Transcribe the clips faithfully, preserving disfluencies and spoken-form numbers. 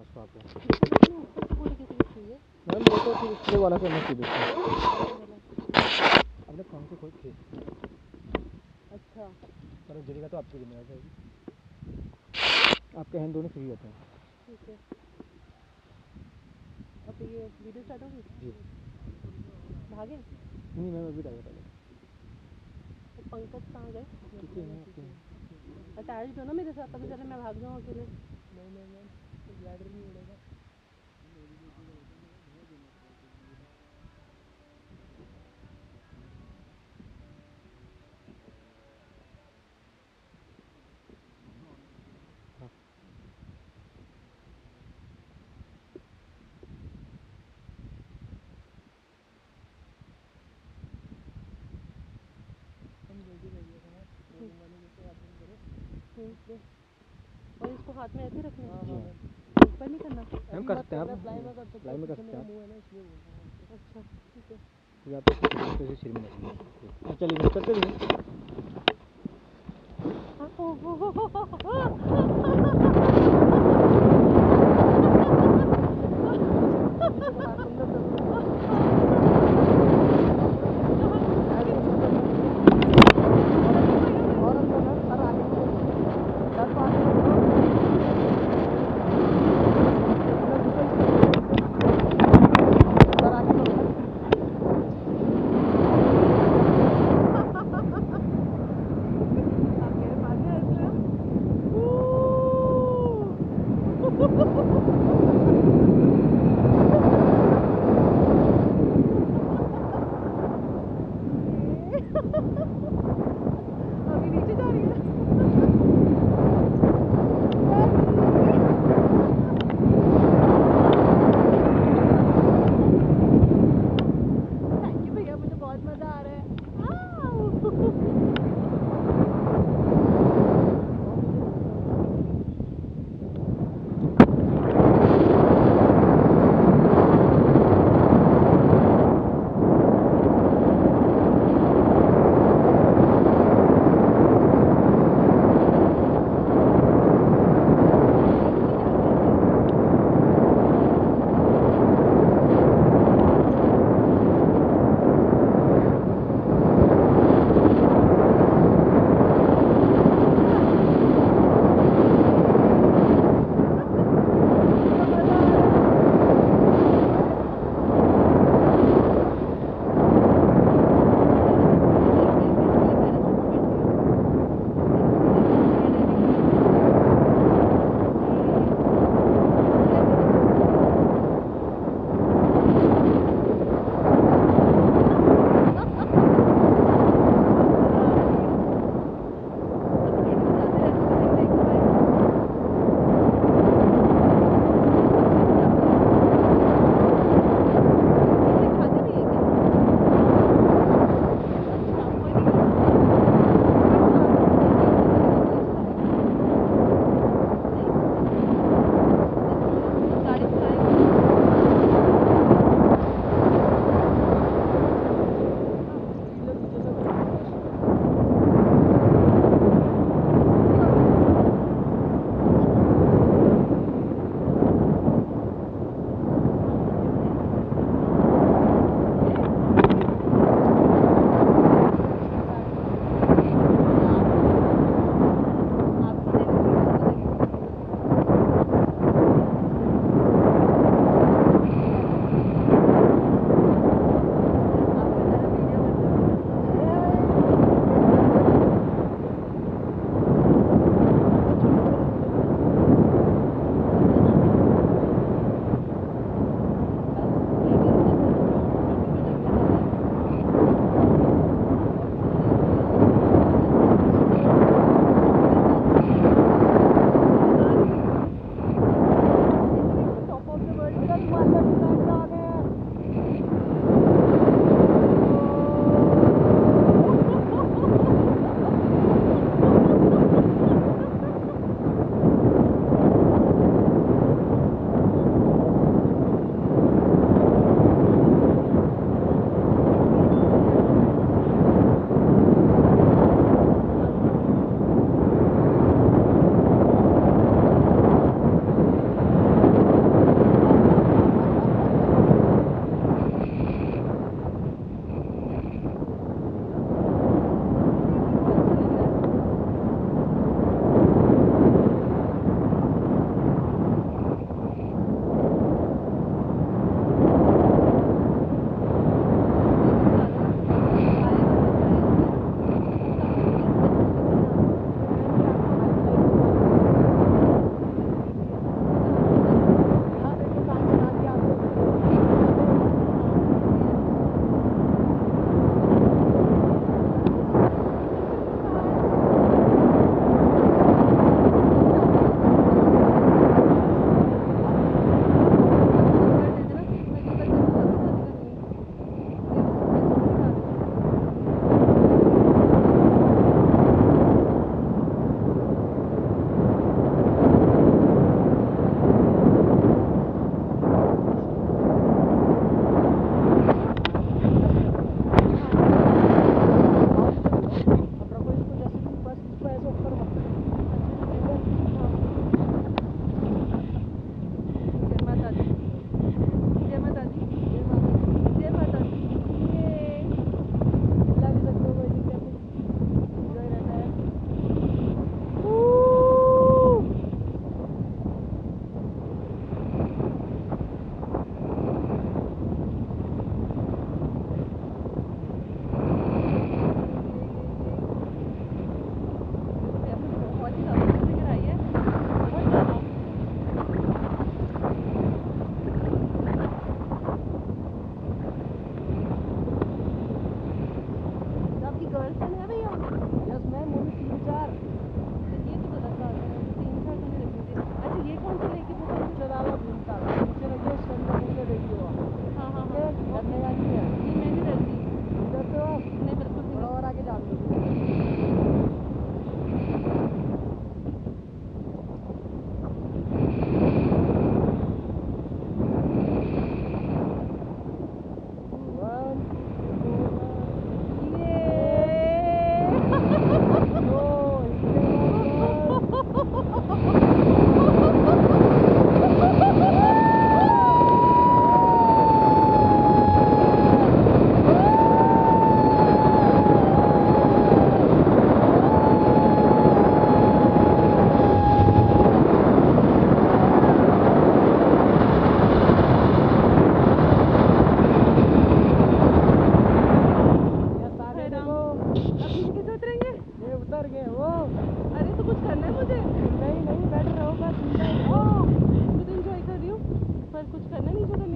उसको आपको पूरी किसी की चाहिए मैम वो तो फिर इसलिए वाला करना चाहिए अपने काम से खोल के। अच्छा पर जगह तो आपकी जिम्मेदारी रहेगी, आपके हैंड दोनों फ्री होते हैं। ठीक है अब ये वीडियो स्टार्ट होगी जी भागे नहीं मैम अभी डाला पहले तो पंकज कहाँ गए कितने हैं आपके अटैच हो ना मेरे साथ, पता चले मैं भाग जाऊँ अकेले। नहीं नहीं मैम ग्लाइडर नहीं उड़ेगा। और इसको हाथ में ऐसे रखना है, जी ऊपर नहीं करना। मैम कर सकते हैं आप, लाइव में कर सकते हैं आप। अच्छा ठीक है या तो किसी सिर में रखिए। चलिए चलते चलिए। अभी नीचे जा रही है। थैंक यू भैया, मुझे बहुत मजा आ रहा है।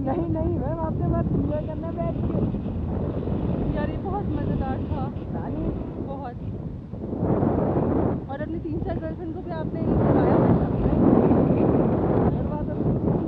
नहीं नहीं मैम, आपने बात एंजॉय करना बैठ के। यार ये बहुत मज़ेदार था, नानी बहुत। और अपनी तीन चार गर्लफ्रेंड को भी आपने बुलाया था। हर बात अब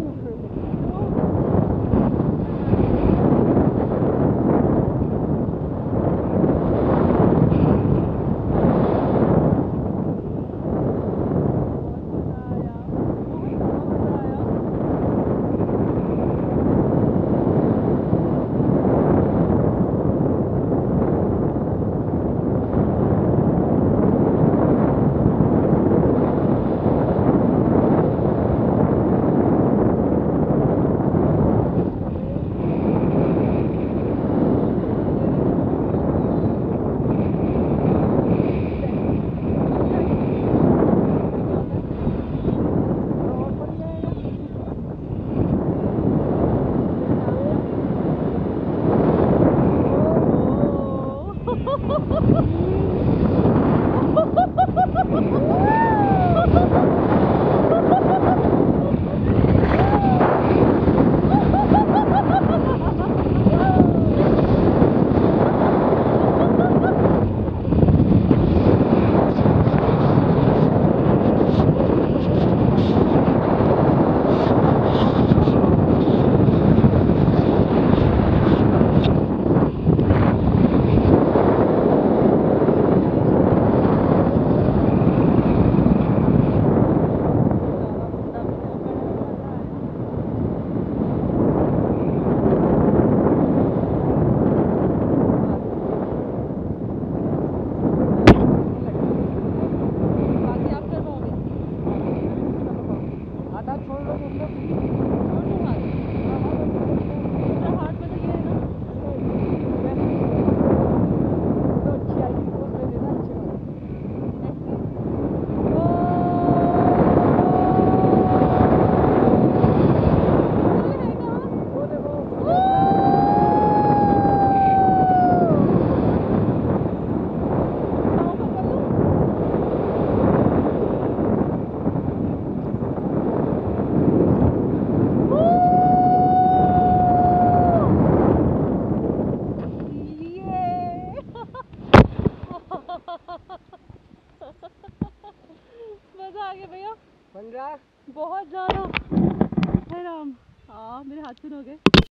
मज़ा आ गया भैया, बन रहा बहुत ज़्यादा। है राम, हाँ मेरे हाथ सुन हो गए।